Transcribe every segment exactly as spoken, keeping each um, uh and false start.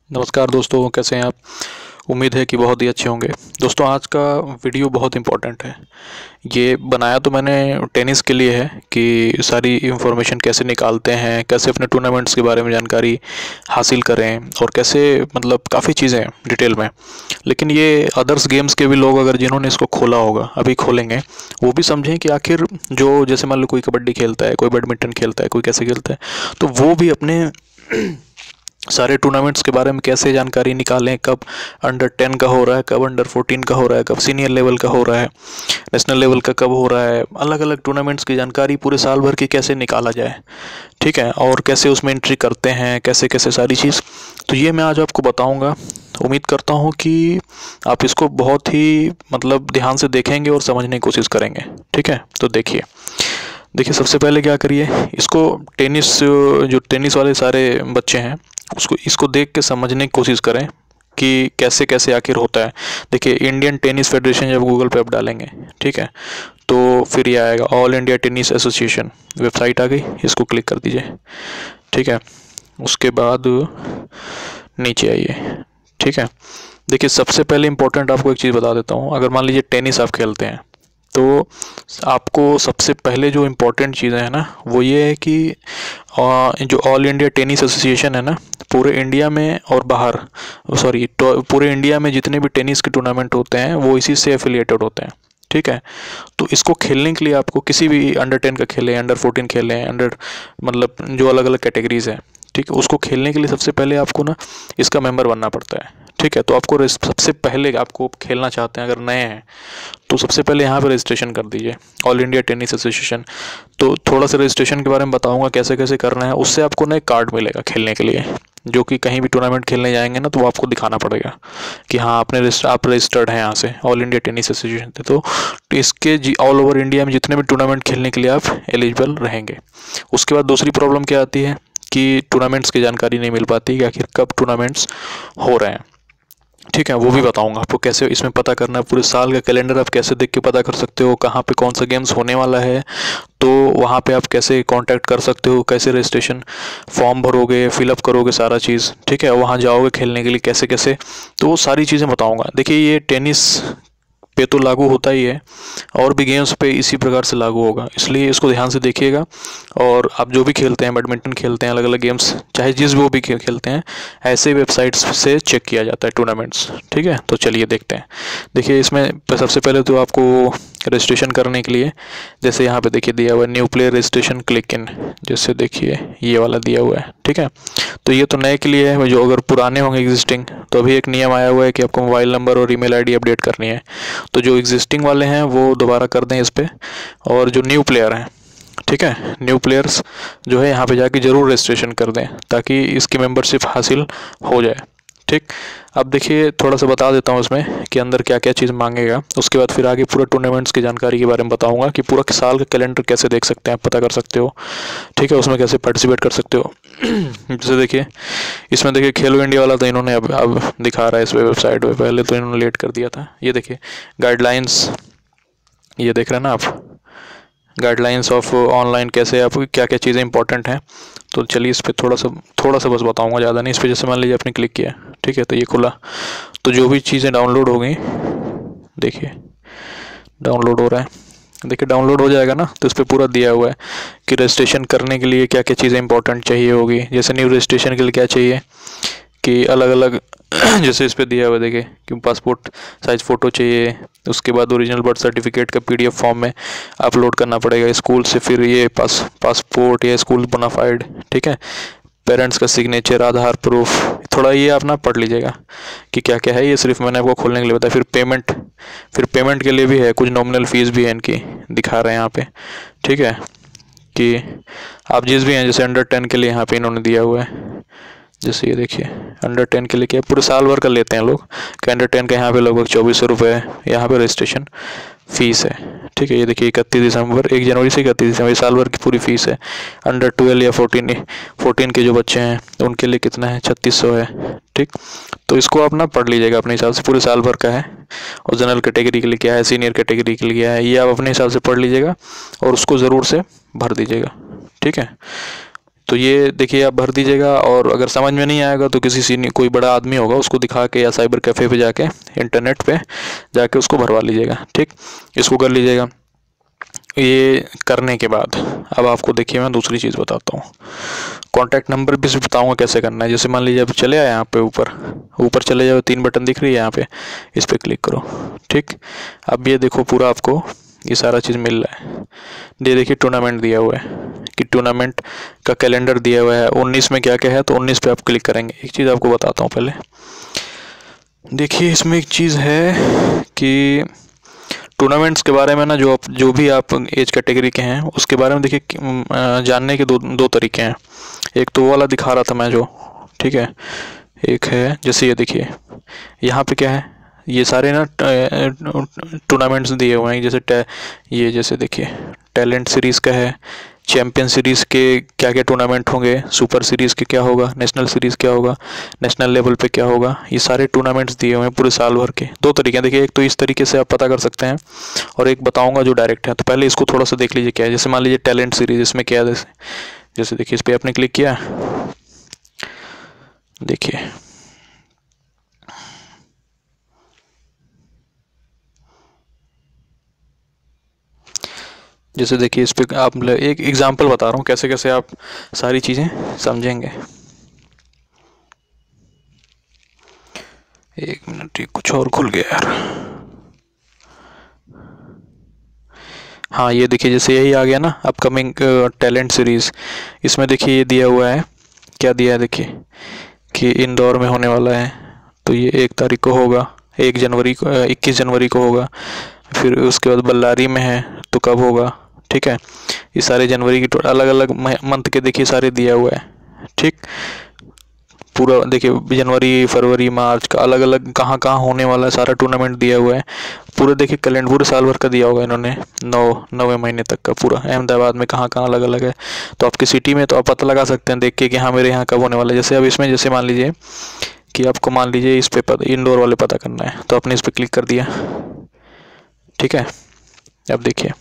नमस्कार दोस्तों, कैसे हैं आप। उम्मीद है कि बहुत ही अच्छे होंगे। दोस्तों, आज का वीडियो बहुत इम्पोर्टेंट है। ये बनाया तो मैंने टेनिस के लिए है कि सारी इन्फॉर्मेशन कैसे निकालते हैं, कैसे अपने टूर्नामेंट्स के बारे में जानकारी हासिल करें और कैसे मतलब काफ़ी चीज़ें डिटेल में। लेकिन ये अदर्स गेम्स के भी लोग अगर जिन्होंने इसको खोला होगा, अभी खोलेंगे, वो भी समझें कि आखिर जो जैसे मान लो कोई कबड्डी खेलता है, कोई बैडमिंटन खेलता है, कोई कैसे खेलता है, तो वो भी अपने सारे टूर्नामेंट्स के बारे में कैसे जानकारी निकालें, कब अंडर टेन का हो रहा है, कब अंडर फोर्टीन का हो रहा है, कब सीनियर लेवल का हो रहा है, नेशनल लेवल का कब हो रहा है, अलग अलग टूर्नामेंट्स की जानकारी पूरे साल भर की कैसे निकाला जाए, ठीक है, और कैसे उसमें एंट्री करते हैं, कैसे कैसे सारी चीज़। तो ये मैं आज आपको बताऊँगा। उम्मीद करता हूँ कि आप इसको बहुत ही मतलब ध्यान से देखेंगे और समझने की कोशिश करेंगे, ठीक है। तो देखिए देखिए सबसे पहले क्या करिए, इसको टेनिस जो टेनिस वाले सारे बच्चे हैं उसको इसको देख के समझने की कोशिश करें कि कैसे कैसे आखिर होता है। देखिए, इंडियन टेनिस फेडरेशन जब गूगल पे आप डालेंगे, ठीक है, तो फिर ये आएगा all India tennis association website आ गई, इसको क्लिक कर दीजिए, ठीक है। उसके बाद नीचे आइए, ठीक है। देखिए, सबसे पहले इंपॉर्टेंट आपको एक चीज़ बता देता हूँ। अगर मान लीजिए टेनिस आप खेलते हैं तो आपको सबसे पहले जो इम्पोर्टेंट चीज़ें हैं ना, वो ये है कि जो ऑल इंडिया टेनिस एसोसिएशन है ना, पूरे इंडिया में और बाहर सॉरी पूरे इंडिया में जितने भी टेनिस के टूर्नामेंट होते हैं वो इसी से एफिलिएटेड होते हैं, ठीक है। तो इसको खेलने के लिए आपको किसी भी अंडर टेन का खेलें, अंडर फोर्टीन खेलें, अंडर मतलब जो अलग अलग कैटेगरीज़ हैं, ठीक है, उसको खेलने के लिए सबसे पहले आपको ना इसका मेंबर बनना पड़ता है, ठीक है। तो आपको सबसे पहले आपको खेलना चाहते हैं अगर नए हैं तो सबसे पहले यहाँ पर रजिस्ट्रेशन कर दीजिए, ऑल इंडिया टेनिस एसोसिएशन। तो थोड़ा सा रजिस्ट्रेशन के बारे में बताऊंगा कैसे कैसे करना है। उससे आपको ना एक कार्ड मिलेगा खेलने के लिए, जो कि कहीं भी टूर्नामेंट खेलने जाएंगे ना तो वो आपको दिखाना पड़ेगा कि हाँ आपने आप रजिस्टर्ड हैं यहाँ से ऑल इंडिया टेनिस एसोसिएशन से। तो इसके जी ऑल ओवर इंडिया में जितने भी टूर्नामेंट खेलने के लिए आप एलिजिबल रहेंगे। उसके बाद दूसरी प्रॉब्लम क्या आती है कि टूर्नामेंट्स की जानकारी नहीं मिल पाती कि आखिर कब टूर्नामेंट्स हो रहे हैं, ठीक है, वो भी बताऊंगा आपको कैसे इसमें पता करना है। पूरे साल का कैलेंडर आप कैसे देख के पता कर सकते हो, कहाँ पे कौन सा गेम्स होने वाला है, तो वहाँ पे आप कैसे कांटेक्ट कर सकते हो, कैसे रजिस्ट्रेशन फॉर्म भरोगे, फिलअप करोगे सारा चीज़, ठीक है, वहाँ जाओगे खेलने के लिए कैसे कैसे, तो वो सारी चीज़ें बताऊँगा। देखिए, ये टेनिस पे तो लागू होता ही है और भी गेम्स पे इसी प्रकार से लागू होगा, इसलिए इसको ध्यान से देखिएगा। और आप जो भी खेलते हैं, बैडमिंटन खेलते हैं, अलग अलग गेम्स चाहे जिस वो भी खेलते हैं, ऐसे वेबसाइट्स से चेक किया जाता है टूर्नामेंट्स, ठीक है। तो चलिए देखते हैं। देखिए, इसमें सबसे पहले तो आपको रजिस्ट्रेशन करने के लिए जैसे यहाँ पे देखिए दिया हुआ है new player registration click in, जैसे देखिए ये वाला दिया हुआ है, ठीक है। तो ये तो नए के लिए है, जो अगर पुराने होंगे एग्जिस्टिंग, तो अभी एक नियम आया हुआ है कि आपको मोबाइल नंबर और ईमेल आईडी अपडेट करनी है। तो जो एग्जिस्टिंग वाले हैं वो दोबारा कर दें इस पर, और जो न्यू प्लेयर हैं, ठीक है, न्यू प्लेयर्स जो है यहाँ पे जाके ज़रूर रजिस्ट्रेशन कर दें ताकि इसकी मेंबरशिप हासिल हो जाए, ठीक। अब देखिए, थोड़ा सा बता देता हूँ इसमें कि अंदर क्या क्या चीज़ मांगेगा। उसके बाद फिर आगे पूरा टूर्नामेंट्स की जानकारी के बारे में बताऊँगा कि पूरा साल का कैलेंडर कैसे देख सकते हैं, आप पता कर सकते हो, ठीक है, उसमें कैसे पार्टिसिपेट कर सकते हो। जैसे देखिए, इसमें देखिए खेलो इंडिया वाला तो इन्होंने अब अब दिखा रहा है इस वेबसाइट पर, पहले तो इन्होंने लेट कर दिया था। ये देखिए गाइडलाइंस, ये देख रहे हैं ना आप, गाइडलाइंस ऑफ ऑनलाइन, कैसे आप क्या क्या चीज़ें इंपॉर्टेंट हैं। तो चलिए इस पर थोड़ा सा थोड़ा सा बस बताऊंगा, ज़्यादा नहीं। इस पर जैसे मान लीजिए आपने क्लिक किया, ठीक है, तो ये खुला, तो जो भी चीज़ें डाउनलोड हो गई, देखिए डाउनलोड हो रहा है, देखिए डाउनलोड हो जाएगा ना, तो इस पर पूरा दिया हुआ है कि रजिस्ट्रेशन करने के लिए क्या क्या चीज़ें इंपॉर्टेंट चाहिए होगी। जैसे न्यू रजिस्ट्रेशन के लिए क्या चाहिए कि अलग अलग जैसे इस पर दिया हुआ है देखिए कि पासपोर्ट साइज़ फ़ोटो चाहिए, उसके बाद ओरिजिनल बर्थ सर्टिफिकेट का पीडीएफ फॉर्म में अपलोड करना पड़ेगा स्कूल से, फिर ये पास पासपोर्ट या स्कूल बोनाफाइड, ठीक है, पेरेंट्स का सिग्नेचर, आधार प्रूफ, थोड़ा ये आप ना पढ़ लीजिएगा कि क्या क्या है। ये सिर्फ मैंने आपको खोलने के लिए बताया। फिर पेमेंट फिर पेमेंट के लिए भी है, कुछ नॉमिनल फ़ीस भी है इनकी, दिखा रहे हैं यहाँ पे, ठीक है, कि आप जिस भी हैं, जैसे अंडर टेन के लिए यहाँ पे इन्होंने दिया हुआ है, जैसे ये देखिए अंडर टेन के लिए क्या पूरे साल भर का लेते हैं लोग, कि अंडर टेन का यहाँ पे लगभग चौबीस सौ रुपये यहाँ पे रजिस्ट्रेशन फ़ीस है, ठीक है। ये देखिए इकतीस दिसंबर एक जनवरी से इकतीस दिसंबर साल भर की पूरी फ़ीस है। अंडर ट्वेल्व या फोर्टीन फोर्टीन के जो बच्चे हैं उनके लिए कितना है, छत्तीस सौ है, ठीक। तो इसको आप ना पढ़ लीजिएगा अपने हिसाब से, पूरे साल भर का है। और जनरल कैटेगरी के लिए क्या है, सीनियर कैटेगरी के लिए क्या है, ये आप अपने हिसाब से पढ़ लीजिएगा और उसको ज़रूर से भर दीजिएगा, ठीक है। तो ये देखिए आप भर दीजिएगा, और अगर समझ में नहीं आएगा तो किसी सीनियर कोई बड़ा आदमी होगा उसको दिखा के, या साइबर कैफ़े पे जाके, इंटरनेट पे जाके उसको भरवा लीजिएगा। ठीक, इसको कर लीजिएगा। ये करने के बाद अब आपको देखिए मैं दूसरी चीज़ बताता हूँ। कॉन्टैक्ट नंबर भी बताऊँगा कैसे करना है। जैसे मान लीजिए अब चले आए यहाँ पे, ऊपर ऊपर चले जाओ, तीन बटन दिख रही है यहाँ पे, इस पर क्लिक करो। ठीक, अब ये देखो पूरा आपको ये सारा चीज़ मिल रहा है। ये देखिए टूर्नामेंट दिया हुआ है कि टूर्नामेंट का कैलेंडर दिया हुआ है, उन्नीस में क्या क्या है, तो उन्नीस पे आप क्लिक करेंगे। एक चीज़ आपको बताता हूँ पहले, देखिए इसमें एक चीज़ है कि टूर्नामेंट्स के बारे में ना, जो आप जो भी आप एज कैटेगरी के हैं उसके बारे में देखिए जानने के दो दो तरीके हैं। एक तो वो वाला दिखा रहा था मैं जो, ठीक है, एक है जैसे ये देखिए यहाँ पे क्या है, ये सारे ना टूर्नामेंट्स दिए हुए हैं। जैसे ये जैसे देखिए टैलेंट सीरीज़ का है, चैम्पियन सीरीज़ के क्या क्या टूर्नामेंट होंगे, सुपर सीरीज़ के क्या होगा, नेशनल सीरीज़ क्या होगा, नेशनल लेवल पे क्या होगा, ये सारे टूर्नामेंट्स दिए हुए हैं पूरे साल भर के। दो तरीके हैं देखिए, एक तो इस तरीके से आप पता कर सकते हैं, और एक बताऊंगा जो डायरेक्ट है। तो पहले इसको थोड़ा सा देख लीजिए क्या है। जैसे मान लीजिए टैलेंट सीरीज़, इसमें क्या है, जैसे जैसे देखिए इस पर आपने क्लिक किया, देखिए जैसे देखिए इस पर आप, एक एग्जांपल बता रहा हूँ कैसे कैसे आप सारी चीज़ें समझेंगे। एक मिनट, ये कुछ और खुल गया यार। हाँ ये देखिए जैसे यही आ गया ना, अपकमिंग टैलेंट सीरीज़। इसमें देखिए ये दिया हुआ है, क्या दिया है देखिए कि इंदौर में होने वाला है, तो ये एक तारीख को होगा, एक जनवरी को, इक्कीस जनवरी को होगा। फिर उसके बाद बल्लारी में है तो कब होगा। ठीक है, ये सारे जनवरी की अलग अलग मंथ के देखिए सारे दिया हुआ है। ठीक, पूरा देखिए जनवरी फरवरी मार्च का अलग अलग कहाँ कहाँ होने वाला है, सारा टूर्नामेंट दिया हुआ है। पूरे देखिए कैलेंडर पूरे साल भर का दिया होगा इन्होंने, नौ नौवें महीने तक का पूरा। अहमदाबाद में कहाँ कहाँ अलग अलग है, तो आपकी सिटी में तो आप पता लगा सकते हैं देख के कि हाँ मेरे यहाँ कब होने वाला है। जैसे अब इसमें जैसे मान लीजिए कि आपको मान लीजिए इस पे पता, इंडोर वाले पता करना है, तो आपने इस पर क्लिक कर दिया। ठीक है, अब देखिए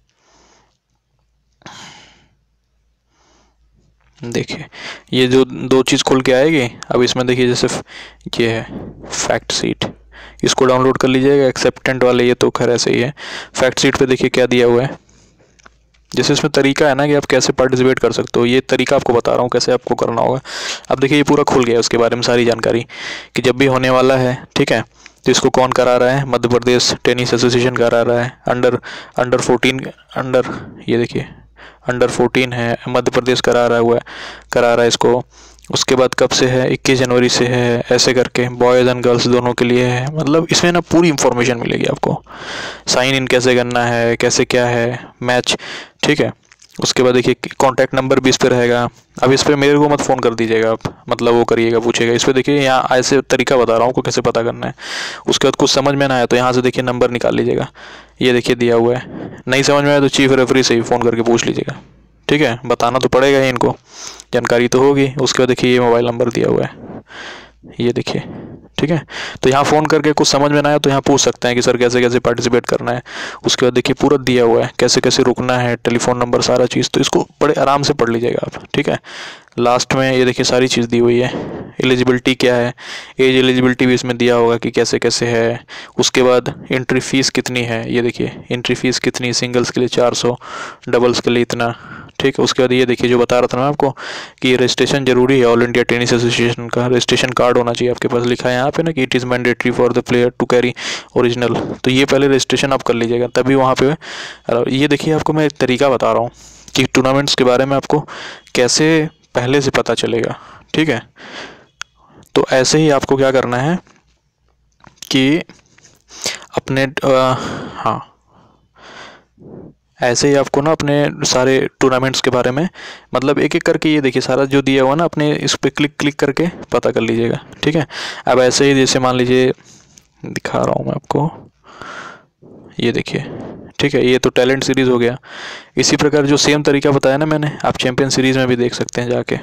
देखिए ये जो दो चीज़ खुल के आएगी। अब इसमें देखिए जैसे ये है फैक्ट सीट, इसको डाउनलोड कर लीजिएगा। एक्सेप्टेंट वाले ये तो खैर ऐसे ही है। फैक्ट सीट पे देखिए क्या दिया हुआ है, जैसे इसमें तरीका है ना कि आप कैसे पार्टिसिपेट कर सकते हो, ये तरीका आपको बता रहा हूँ कैसे आपको करना होगा। अब देखिए ये पूरा खुल गया, उसके बारे में सारी जानकारी कि जब भी होने वाला है। ठीक है, तो इसको कौन करा रहा है, मध्य प्रदेश टेनिस एसोसिएशन करा रहा है। अंडर अंडर फोर्टीन अंडर ये देखिए अंडर फोर्टीन है, मध्य प्रदेश करा रहा हुआ है करा रहा है इसको। उसके बाद कब से है, इक्कीस जनवरी से है, ऐसे करके बॉयज़ एंड गर्ल्स दोनों के लिए है। मतलब इसमें ना पूरी इंफॉर्मेशन मिलेगी आपको, साइन इन कैसे करना है, कैसे क्या है मैच। ठीक है, उसके बाद देखिए कॉन्टैक्ट नंबर भी इस पर रहेगा। अब इस पर मेरे को मत फ़ोन कर दीजिएगा आप, मतलब वो करिएगा पूछेगा। इस पर देखिए यहाँ ऐसे तरीका बता रहा हूँ आपको कैसे पता करना है। उसके बाद कुछ समझ में ना आया तो यहाँ से देखिए नंबर निकाल लीजिएगा, ये देखिए दिया हुआ है। नहीं समझ में आया तो चीफ रेफरी से ही फ़ोन करके पूछ लीजिएगा। ठीक है, बताना तो पड़ेगा ही इनको, जानकारी तो होगी। उसके बाद देखिए ये मोबाइल नंबर दिया हुआ है, ये देखिए। ठीक है, तो यहाँ फ़ोन करके कुछ समझ में ना आया तो यहाँ पूछ सकते हैं कि सर कैसे कैसे पार्टिसिपेट करना है। उसके बाद देखिए पूरा दिया हुआ है कैसे कैसे रुकना है, टेलीफोन नंबर सारा चीज़, तो इसको बड़े आराम से पढ़ लीजिएगा आप। ठीक है, लास्ट में ये देखिए सारी चीज़ दी हुई है। एलिजिबिलिटी क्या है, एज एलिजिबिलिटी भी इसमें दिया होगा कि कैसे कैसे है। उसके बाद एंट्री फ़ीस कितनी है, ये देखिए एंट्री फ़ीस कितनी, सिंगल्स के लिए चार सौ, डबल्स के लिए इतना। ठीक है, उसके बाद ये देखिए जो बता रहा था मैं आपको कि रजिस्ट्रेशन जरूरी है, ऑल इंडिया टेनिस एसोसिएशन का रजिस्ट्रेशन कार्ड होना चाहिए आपके पास। लिखा है यहाँ पे ना कि it is mandatory for the player to carry original, तो ये पहले रजिस्ट्रेशन आप कर लीजिएगा तभी वहाँ पे। ये देखिए आपको मैं एक तरीका बता रहा हूँ कि टूर्नामेंट्स के बारे में आपको कैसे पहले से पता चलेगा। ठीक है, तो ऐसे ही आपको क्या करना है कि अपने आ, हाँ ऐसे ही आपको ना अपने सारे टूर्नामेंट्स के बारे में मतलब एक एक करके ये देखिए सारा जो दिया हुआ ना अपने इस पर क्लिक क्लिक करके पता कर लीजिएगा। ठीक है, अब ऐसे ही जैसे मान लीजिए दिखा रहा हूँ मैं आपको, ये देखिए। ठीक है, ये तो टैलेंट सीरीज़ हो गया। इसी प्रकार जो सेम तरीका बताया ना मैंने, आप चैंपियन सीरीज़ में भी देख सकते हैं जाके।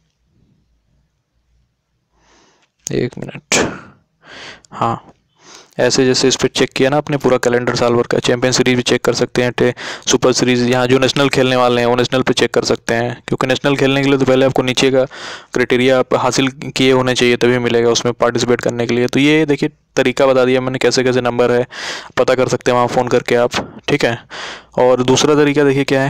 एक मिनट, हाँ ऐसे जैसे इस पर चेक किया ना आपने पूरा कैलेंडर साल भर का, चैंपियन सीरीज भी चेक कर सकते हैं, सुपर सीरीज, यहाँ जो नेशनल खेलने वाले हैं वो नेशनल पे चेक कर सकते हैं, क्योंकि नेशनल खेलने के लिए तो पहले आपको नीचे का क्राइटेरिया आप हासिल किए होने चाहिए तभी मिलेगा उसमें पार्टिसिपेट करने के लिए। तो ये देखिए तरीका बता दिया मैंने कैसे कैसे नंबर है, पता कर सकते हैं वहाँ फ़ोन करके आप, ठीक है। और दूसरा तरीका देखिए क्या है,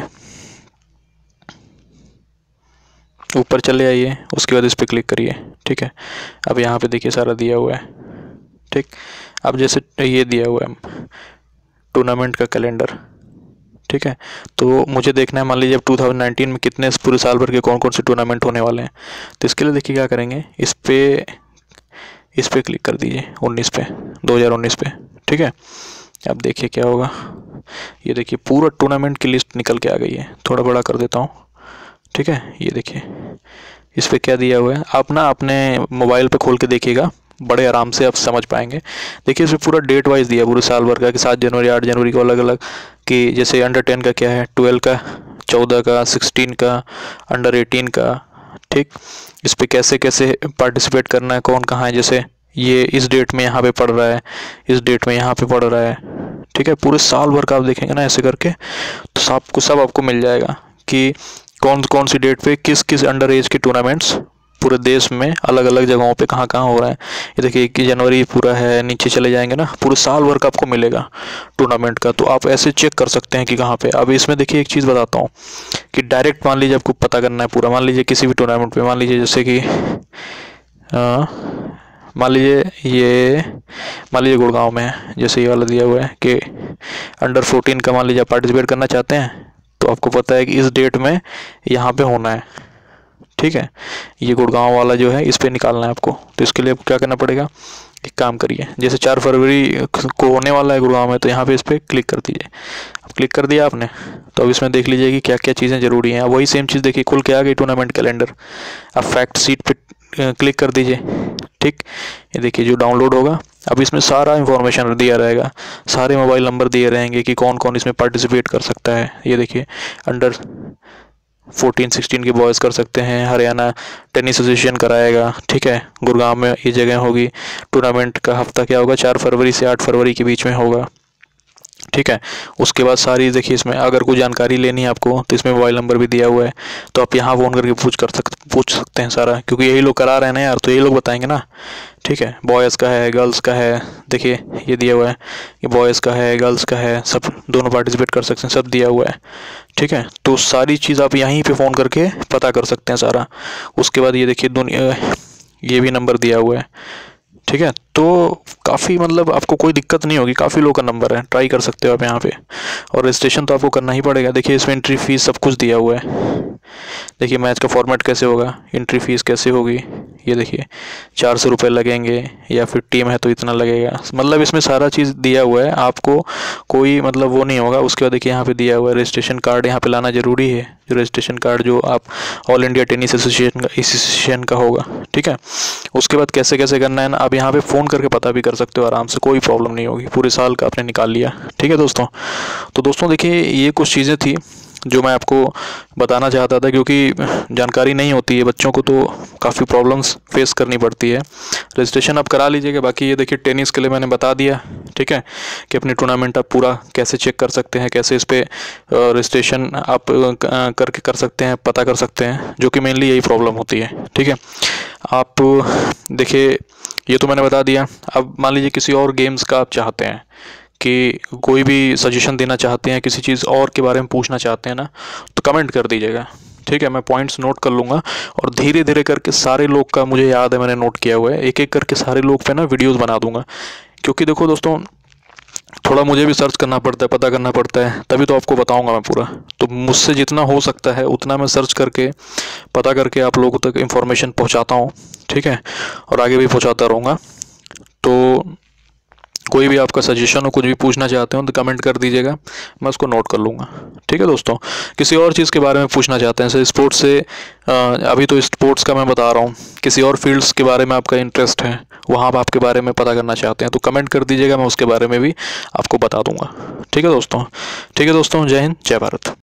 ऊपर चले आइए, उसके बाद इस पर क्लिक करिए, ठीक है। अब यहाँ पे देखिए सारा दिया हुआ है, ठीक। अब जैसे ये दिया हुआ है टूर्नामेंट का कैलेंडर, ठीक है। तो मुझे देखना है मान लीजिए अब दो हज़ार उन्नीस में कितने पूरे साल भर के कौन कौन से टूर्नामेंट होने वाले हैं। तो इसके लिए देखिए क्या करेंगे, इस पे इस पे क्लिक कर दीजिए उन्नीस पे, दो हज़ार उन्नीस पे, ठीक है। अब देखिए क्या होगा, ये देखिए पूरा टूर्नामेंट की लिस्ट निकल के आ गई है। थोड़ा बड़ा कर देता हूँ, ठीक है। ये देखिए इस पर क्या दिया हुआ है, आप ना अपने मोबाइल पे खोल के देखिएगा, बड़े आराम से आप समझ पाएंगे। देखिए इसमें पूरा डेट वाइज दिया पूरे साल भर का, कि सात जनवरी आठ जनवरी को अलग अलग, कि जैसे अंडर टेन का क्या है, ट्वेल्व का, चौदह का, सिक्सटीन का, अंडर एटीन का, ठीक। इस पर कैसे कैसे पार्टिसिपेट करना है, कौन कहाँ है, जैसे ये इस डेट में यहाँ पे पढ़ रहा है, इस डेट में यहाँ पे पढ़ रहा है, ठीक है। पूरे साल भर का आप देखेंगे ना ऐसे करके, तो सब कुछ सब आपको मिल जाएगा कि कौन कौन सी डेट पे किस किस अंडर एज के टूर्नामेंट्स पूरे देश में अलग अलग जगहों पे कहाँ कहाँ हो रहा है। ये देखिए इक्कीस जनवरी पूरा है, नीचे चले जाएंगे ना, पूरे साल भर का आपको मिलेगा टूर्नामेंट का। तो आप ऐसे चेक कर सकते हैं कि कहाँ पे। अब इसमें देखिए एक चीज़ बताता हूँ कि डायरेक्ट मान लीजिए आपको पता करना है पूरा, मान लीजिए किसी भी टूर्नामेंट पे, मान लीजिए जैसे कि मान लीजिए ये मान लीजिए गुड़गांव में है, जैसे ये वाला दिया हुआ है कि अंडर फोर्टीन का मान लीजिए आप पार्टिसिपेट करना चाहते हैं, तो आपको पता है कि इस डेट में यहाँ पे होना है, ठीक है। ये गुड़गांव वाला जो है इस पे निकालना है आपको। तो इसके लिए आपको क्या करना पड़ेगा, एक काम करिए, जैसे चार फरवरी को होने वाला है गुड़गांव में, तो यहाँ पे इस पर क्लिक कर दीजिए। अब क्लिक कर दिया आपने, तो अब इसमें देख लीजिए कि क्या क्या चीज़ें ज़रूरी हैं। अब वही सेम चीज़ देखिए खुल के आ गई टूर्नामेंट कैलेंडर। अब फैक्ट सीट पे क्लिक कर दीजिए, ठीक। ये देखिए जो डाउनलोड होगा, अब इसमें सारा इन्फॉर्मेशन दिया रहेगा, सारे मोबाइल नंबर दिए रहेंगे कि कौन कौन इसमें पार्टिसिपेट कर सकता है। ये देखिए अंडर फोर्टीन सिक्सटीन के बॉयज़ कर सकते हैं, हरियाणा टेनिस एसोसिएशन कराएगा, ठीक है। गुड़गांव में ये जगह होगी। टूर्नामेंट का हफ्ता क्या होगा, चार फरवरी से आठ फरवरी के बीच में होगा, ठीक है। उसके बाद सारी देखिए इसमें अगर कोई जानकारी लेनी है आपको, तो इसमें मोबाइल नंबर भी दिया हुआ है, तो आप यहाँ फ़ोन करके पूछ कर सकते पूछ सकते हैं सारा, क्योंकि यही लोग करा रहे हैं ना यार, तो यही लोग बताएंगे ना, ठीक है। बॉयज़ का है, गर्ल्स का है, देखिए ये दिया हुआ है कि बॉयज़ का है, गर्ल्स का है, सब दोनों पार्टिसिपेट कर सकते हैं, सब दिया हुआ है, ठीक है। तो सारी चीज़ आप यहीं पे फ़ोन करके पता कर सकते हैं सारा। उसके बाद ये देखिए दुनिया, ये भी नंबर दिया हुआ है, ठीक है। तो काफ़ी मतलब आपको कोई दिक्कत नहीं होगी, काफ़ी लोग का नंबर है, ट्राई कर सकते हो आप यहाँ पे। और रजिस्ट्रेशन तो आपको करना ही पड़ेगा। देखिए इसमें एंट्री फीस सब कुछ दिया हुआ है। देखिए मैच का फॉर्मेट कैसे होगा, एंट्री फीस कैसे होगी, ये देखिए चार सौ रुपये लगेंगे, या फिर टीम है तो इतना लगेगा, मतलब इसमें सारा चीज़ दिया हुआ है, आपको कोई मतलब वो नहीं होगा। उसके बाद देखिए यहाँ पे दिया हुआ है रजिस्ट्रेशन कार्ड, यहाँ पे लाना ज़रूरी है, जो रजिस्ट्रेशन कार्ड जो आप ऑल इंडिया टेनिस एसोसिएशन का एसोसिएशन का होगा, ठीक है। उसके बाद कैसे कैसे करना है ना, आप यहाँ पे फ़ोन करके पता भी कर सकते हो आराम से, कोई प्रॉब्लम नहीं होगी, पूरे साल का आपने निकाल लिया, ठीक है दोस्तों। तो दोस्तों देखिए ये कुछ चीज़ें थी जो मैं आपको बताना चाहता था, क्योंकि जानकारी नहीं होती है बच्चों को, तो काफ़ी प्रॉब्लम्स फेस करनी पड़ती है। रजिस्ट्रेशन आप करा लीजिएगा। बाकी ये देखिए टेनिस के लिए मैंने बता दिया, ठीक है, कि अपनी टूर्नामेंट आप पूरा कैसे चेक कर सकते हैं, कैसे इस पर रजिस्ट्रेशन आप करके कर सकते हैं, पता कर सकते हैं, जो कि मेनली यही प्रॉब्लम होती है, ठीक है। आप देखिए ये तो मैंने बता दिया। अब मान लीजिए किसी और गेम्स का आप चाहते हैं कि कोई भी सजेशन देना चाहते हैं, किसी चीज़ और के बारे में पूछना चाहते हैं ना, तो कमेंट कर दीजिएगा, ठीक है। मैं पॉइंट्स नोट कर लूँगा, और धीरे धीरे करके सारे लोग का मुझे याद है, मैंने नोट किया हुआ है, एक एक करके सारे लोग पे ना वीडियोस बना दूंगा। क्योंकि देखो दोस्तों थोड़ा मुझे भी सर्च करना पड़ता है, पता करना पड़ता है, तभी तो आपको बताऊंगा मैं पूरा। तो मुझसे जितना हो सकता है उतना मैं सर्च करके पता करके आप लोगों तक इन्फॉर्मेशन पहुँचाता हूँ, ठीक है, और आगे भी पहुँचाता रहूँगा। तो कोई भी आपका सजेशन हो, कुछ भी पूछना चाहते हो तो कमेंट कर दीजिएगा, मैं उसको नोट कर लूँगा, ठीक है दोस्तों। किसी और चीज़ के बारे में पूछना चाहते हैं, जैसे स्पोर्ट्स से, अभी तो स्पोर्ट्स का मैं बता रहा हूँ, किसी और फील्ड्स के बारे में आपका इंटरेस्ट है, वहाँ आप आपके बारे में पता करना चाहते हैं, तो कमेंट कर दीजिएगा, मैं उसके बारे में भी आपको बता दूँगा, ठीक है दोस्तों। ठीक है दोस्तों, जय हिंद, जय भारत।